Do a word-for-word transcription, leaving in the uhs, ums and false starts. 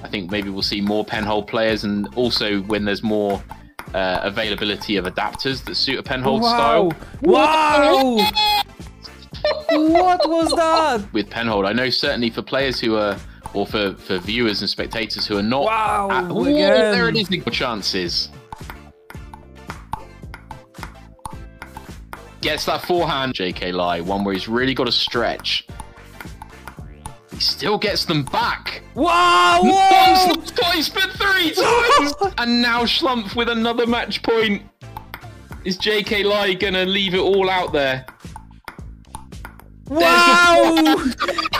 I think maybe we'll see more Penhold players, and also when there's more uh, availability of adapters that suit a Penhold wow. style. Wow! What was that? With Penhold, I know certainly for players who are, or for, for viewers and spectators who are not. Wow! At, ooh, again. there it is. The chances. Gets that forehand. J K Lai, one where he's really got to stretch. He still gets them back. Wow! Once, twice, but three times. And now Schlumpf with another match point. Is J K Lai gonna leave it all out there? Wow!